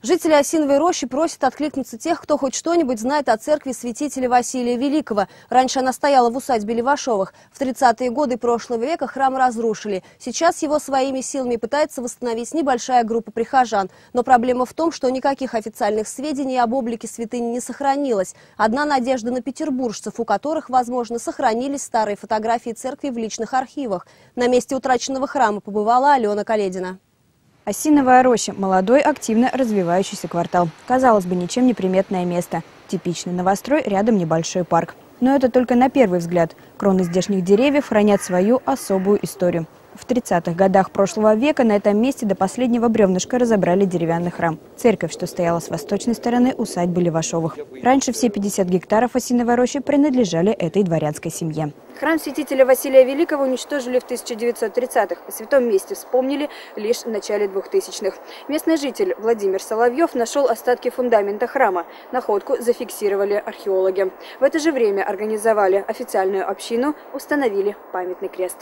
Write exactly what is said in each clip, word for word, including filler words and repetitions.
Жители Осиновой рощи просят откликнуться тех, кто хоть что-нибудь знает о церкви святителя Василия Великого. Раньше она стояла в усадьбе Левашовых. В тридцатые годы прошлого века храм разрушили. Сейчас его своими силами пытается восстановить небольшая группа прихожан. Но проблема в том, что никаких официальных сведений об облике святыни не сохранилось. Одна надежда на петербуржцев, у которых, возможно, сохранились старые фотографии церкви в личных архивах. На месте утраченного храма побывала Алена Каледина. Осиновая роща – молодой, активно развивающийся квартал. Казалось бы, ничем не приметное место. Типичный новострой, рядом небольшой парк. Но это только на первый взгляд. Кроны здешних деревьев хранят свою особую историю. В тридцатых годах прошлого века на этом месте до последнего бревнышка разобрали деревянный храм. Церковь, что стояла с восточной стороны усадьбы Левашовых. Раньше все пятьдесят гектаров Осиновой рощи принадлежали этой дворянской семье. Храм святителя Василия Великого уничтожили в тысяча девятьсот тридцатых. О святом месте вспомнили лишь в начале двухтысячных. Местный житель Владимир Соловьев нашел остатки фундамента храма. Находку зафиксировали археологи. В это же время организовали официальную общину, установили памятный крест.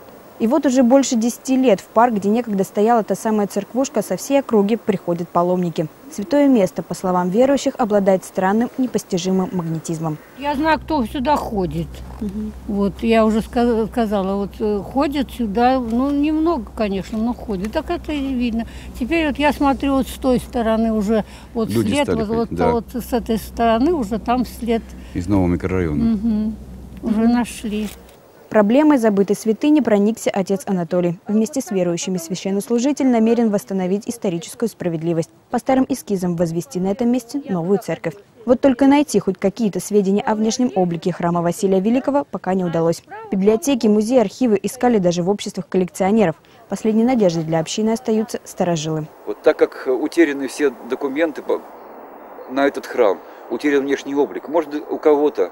И вот уже больше десяти лет в парк, где некогда стояла та самая церквушка, со всей округи приходят паломники. Святое место, по словам верующих, обладает странным, непостижимым магнетизмом. Я знаю, кто сюда ходит. Угу. Вот я уже сказала, вот ходят сюда, ну немного, конечно, но ходят. Так это и видно. Теперь вот я смотрю вот с той стороны уже, вот Люди след, стали, вот, вот, да. вот с этой стороны уже там след. Из нового микрорайона. Угу. Уже нашли. Проблемой забытой святыни проникся отец Анатолий. Вместе с верующими священнослужитель намерен восстановить историческую справедливость. По старым эскизам возвести на этом месте новую церковь. Вот только найти хоть какие-то сведения о внешнем облике храма Василия Великого пока не удалось. Библиотеки, музеи, архивы искали даже в обществах коллекционеров. Последней надеждой для общины остаются старожилы. Вот так как утеряны все документы на этот храм, утерян внешний облик, может у кого-то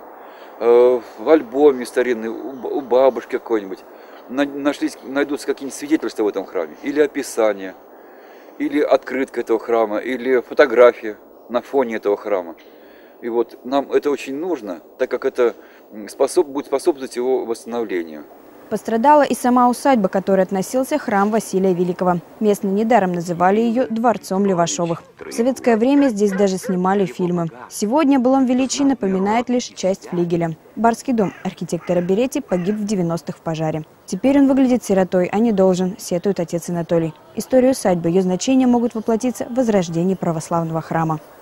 в альбоме старинный, у бабушки какой-нибудь, нашлись, найдутся какие-нибудь свидетельства в этом храме, или описание, или открытка этого храма, или фотография на фоне этого храма. И вот нам это очень нужно, так как это способ, будет способствовать его восстановлению. Пострадала и сама усадьба, к которой относился храм Василия Великого. Местные недаром называли ее дворцом Левашовых. В советское время здесь даже снимали фильмы. Сегодня о былом величии напоминает лишь часть флигеля. Барский дом архитектора Беретти погиб в девяностых в пожаре. Теперь он выглядит сиротой, а не должен, сетует отец Анатолий. История усадьбы, ее значения могут воплотиться в возрождении православного храма.